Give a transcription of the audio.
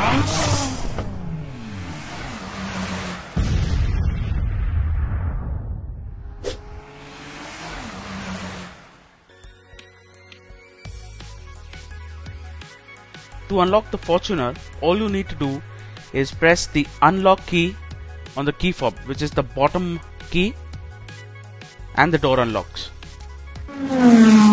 To unlock the Fortuner, all you need to do is press the unlock key on the key fob, which is the bottom key, and the door unlocks.